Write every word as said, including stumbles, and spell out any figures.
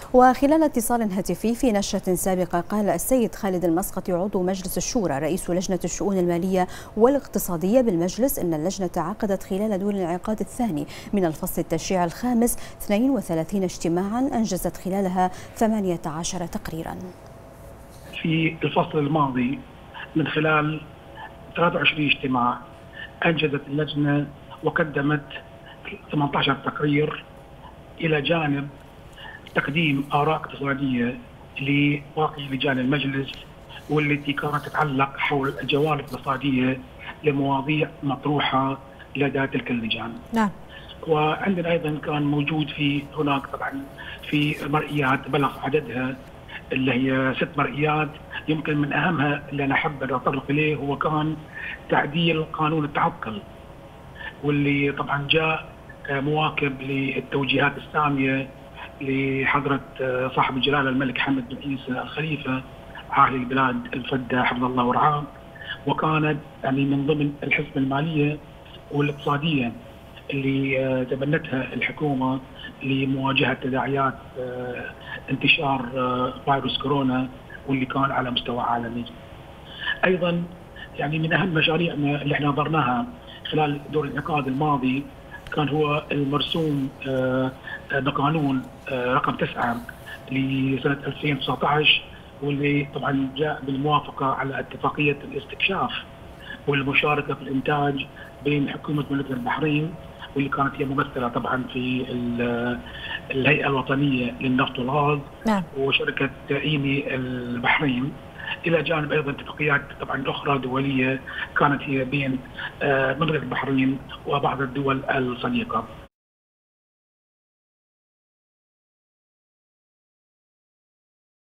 وخلال اتصال هاتفي في نشرة سابقة قال السيد خالد المسقطي عضو مجلس الشورى رئيس لجنة الشؤون المالية والاقتصادية بالمجلس إن اللجنة عقدت خلال دور الانعقاد الثاني من الفصل التشريعي الخامس اثنين وثلاثين اجتماعا أنجزت خلالها ثمانية عشر تقريرا. في الفصل الماضي من خلال ثلاثة وعشرين اجتماع أنجزت اللجنة وقدمت ثمانية عشر تقرير إلى جانب تقديم آراء اقتصادية لباقي لجان المجلس، والتي كانت تتعلق حول الجوانب الاقتصادية لمواضيع مطروحة لدى تلك اللجان. نعم. وعندنا أيضا كان موجود في هناك طبعا في مرئيات بلغ عددها اللي هي ست مرئيات، يمكن من أهمها اللي أنا حابب أتطرق إليه هو كان تعديل قانون التعقل، واللي طبعا جاء مواكب للتوجيهات السامية لحضرة صاحب الجلالة الملك حمد بن عيسى الخليفة عاهل البلاد الفدة حفظه الله ورعاه، وكانت يعني من ضمن الحسبة المالية والاقتصادية اللي تبنتها الحكومة لمواجهة تداعيات انتشار فيروس كورونا واللي كان على مستوى عالمي. أيضا يعني من أهم مشاريعنا اللي احنا نظرناها خلال دور الانعقاد الماضي كان هو المرسوم بقانون رقم تسعة لسنة ألفين وتسعة عشر، واللي طبعا جاء بالموافقة على اتفاقية الاستكشاف والمشاركة في الإنتاج بين حكومة مملكة البحرين، واللي كانت هي ممثلة طبعا في الهيئة الوطنية للنفط والغاز نعم. وشركة إيمي البحرين، إلى جانب أيضا اتفاقيات طبعا أخرى دولية كانت هي بين مملكة البحرين وبعض الدول الصديقة.